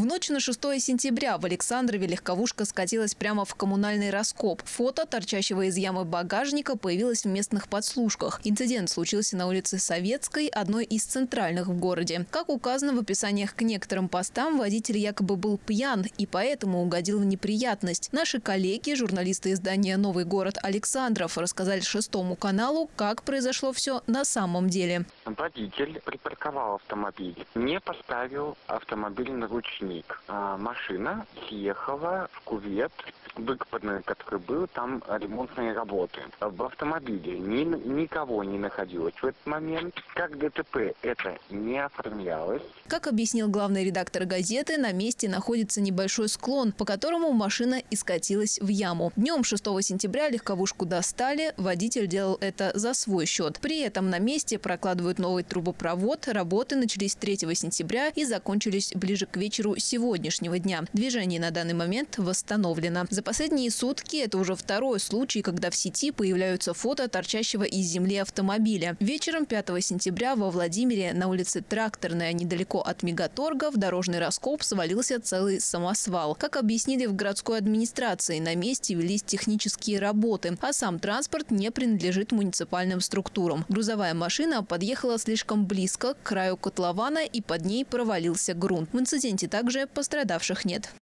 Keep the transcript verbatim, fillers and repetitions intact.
ночь на шестое сентября в Александрове легковушка скатилась прямо в коммунальный раскоп. Фото торчащего из ямы багажника появилось в местных подслушках. Инцидент случился на улице Советской, одной из центральных в городе. Как указано в описаниях к некоторым постам, водитель якобы был пьян и поэтому угодил в неприятность. Наши коллеги, журналисты издания «Новый город Александров», рассказали Шестому каналу, как произошло все на самом деле. Водитель припарковал автомобиль, не поставил автомобиль на ручник. А машина съехала в кювет, выкопанный, который был, там ремонтные работы. В автомобиле ни, никого не находилось в этот момент. Как ДТП это не оформлялось. Как объяснил главный редактор газеты, на месте находится небольшой склон, по которому машина и скатилась в яму. Днем шестого сентября легковушку достали, водитель делал это за свой счет. При этом на месте прокладывают новый трубопровод. Работы начались третьего сентября и закончились ближе к вечеру сегодняшнего дня. Движение на данный момент восстановлено. За последние сутки это уже второй случай, когда в сети появляются фото торчащего из земли автомобиля. Вечером пятого сентября во Владимире на улице Тракторная, недалеко от Мегаторга, в дорожный раскоп свалился целый самосвал. Как объяснили в городской администрации, на месте велись технические работы, а сам транспорт не принадлежит муниципальным структурам. Грузовая машина подъехала слишком близко к краю котлована и под ней провалился грунт. В инциденте также пострадавших нет.